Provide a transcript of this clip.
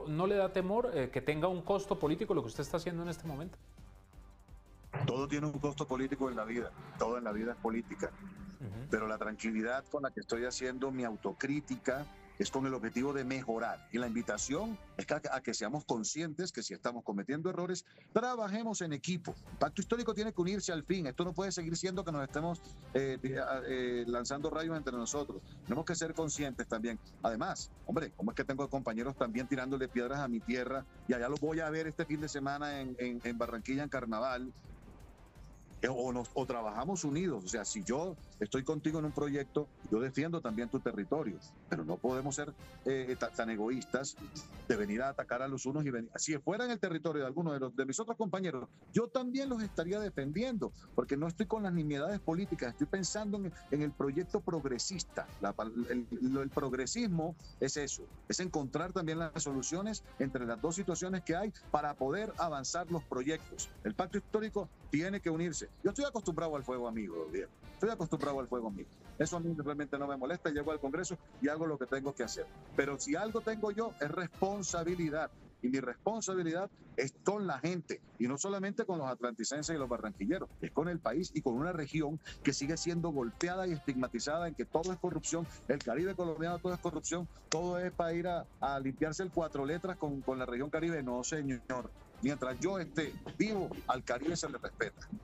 no le da temor que tenga un costo político lo que usted está haciendo en este momento? Todo tiene un costo político en la vida, todo en la vida es política, pero la tranquilidad con la que estoy haciendo mi autocrítica es con el objetivo de mejorar. Y la invitación es a que seamos conscientes que si estamos cometiendo errores, trabajemos en equipo. El pacto histórico tiene que unirse al fin. Esto no puede seguir siendo que nos estemos lanzando rayos entre nosotros. Tenemos que ser conscientes también. Además, hombre, ¿cómo es que tengo compañeros también tirándole piedras a mi tierra? Y allá los voy a ver este fin de semana en Barranquilla, en Carnaval. O trabajamos unidos. O sea, si yo estoy contigo en un proyecto, yo defiendo también tu territorio, pero no podemos ser tan egoístas de venir a atacar a los unos y venir. Si fuera en el territorio de alguno de mis otros compañeros, yo también los estaría defendiendo, porque no estoy con las nimiedades políticas, estoy pensando en el proyecto progresista. El progresismo es eso, es encontrar también las soluciones entre las dos situaciones que hay para poder avanzar los proyectos. El pacto histórico tiene que unirse. Yo estoy acostumbrado al fuego amigo, Diego. Estoy acostumbrado al fuego amigo. Eso a mí realmente no me molesta. Llego al Congreso y hago lo que tengo que hacer. Pero si algo tengo yo es responsabilidad. Y mi responsabilidad es con la gente. Y no solamente con los atlanticenses y los barranquilleros. Es con el país y con una región que sigue siendo golpeada y estigmatizada en que todo es corrupción. El Caribe colombiano todo es corrupción. Todo es para ir a limpiarse el 4 letras con la región Caribe. No, señor. Mientras yo esté vivo, al Caribe se le respeta.